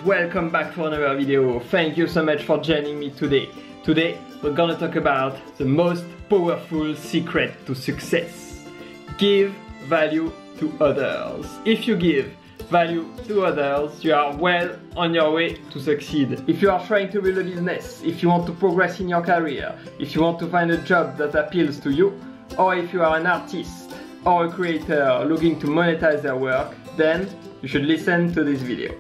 welcome back for another video. Thank you so much for joining me today. Today we're gonna talk about the most powerful secret to success. Give value to others. If you give value to others, you are well on your way to succeed. If you are trying to build a business, if you want to progress in your career, if you want to find a job that appeals to you, or if you are an artist or a creator looking to monetize their work, then you should listen to this video.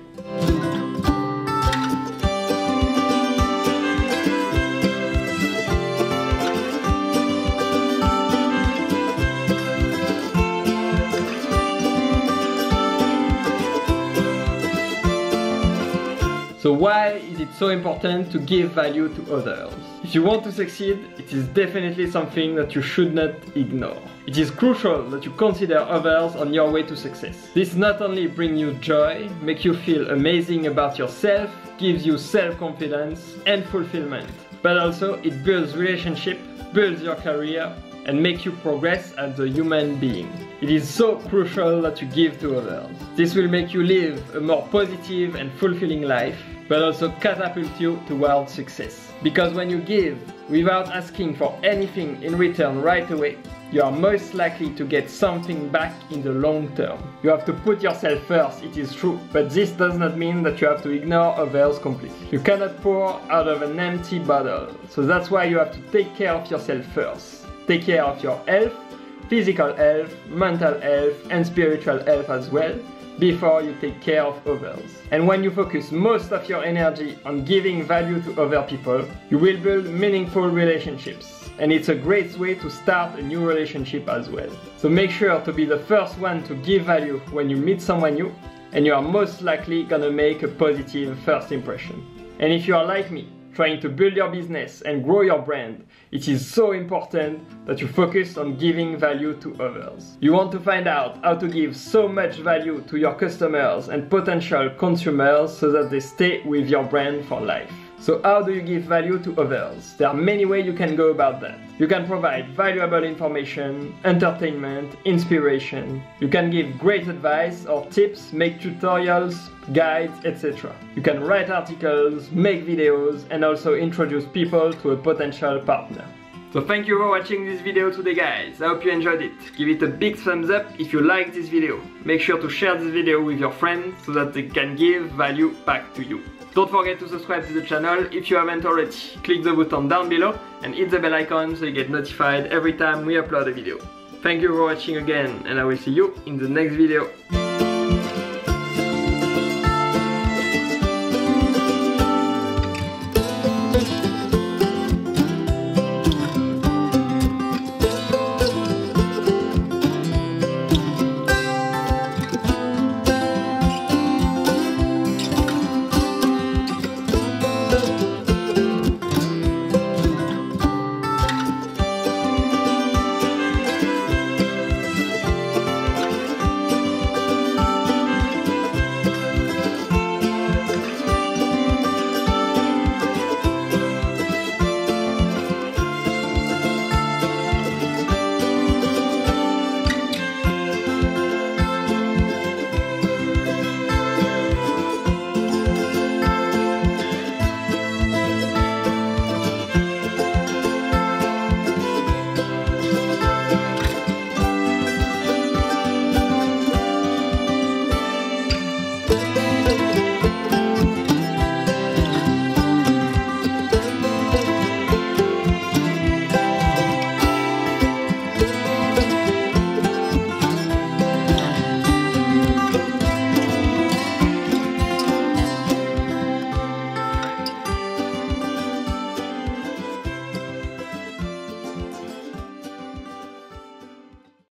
So why is it so important to give value to others? If you want to succeed, it is definitely something that you should not ignore. It is crucial that you consider others on your way to success. This not only brings you joy, makes you feel amazing about yourself, gives you self-confidence and fulfillment, but also it builds relationship, builds your career, and make you progress as a human being. It is so crucial that you give to others. This will make you live a more positive and fulfilling life, but also catapult you towards success. Because when you give without asking for anything in return right away, you are most likely to get something back in the long term. You have to put yourself first, it is true, but this does not mean that you have to ignore others completely. You cannot pour out of an empty bottle, so that's why you have to take care of yourself first. Take care of your health, physical health, mental health, and spiritual health as well, before you take care of others. And when you focus most of your energy on giving value to other people, you will build meaningful relationships. And it's a great way to start a new relationship as well. So make sure to be the first one to give value when you meet someone new, and you are most likely gonna make a positive first impression. And if you are like me, trying to build your business and grow your brand, it is so important that you focus on giving value to others. You want to find out how to give so much value to your customers and potential consumers so that they stay with your brand for life. So how do you give value to others? There are many ways you can go about that. You can provide valuable information, entertainment, inspiration. You can give great advice or tips, make tutorials, guides, etc. You can write articles, make videos, and also introduce people to a potential partner. So thank you for watching this video today, guys. I hope you enjoyed it. Give it a big thumbs up if you liked this video. Make sure to share this video with your friends so that they can give value back to you. Don't forget to subscribe to the channel if you haven't already. Click the button down below and hit the bell icon so you get notified every time we upload a video. Thank you for watching again, and I will see you in the next video.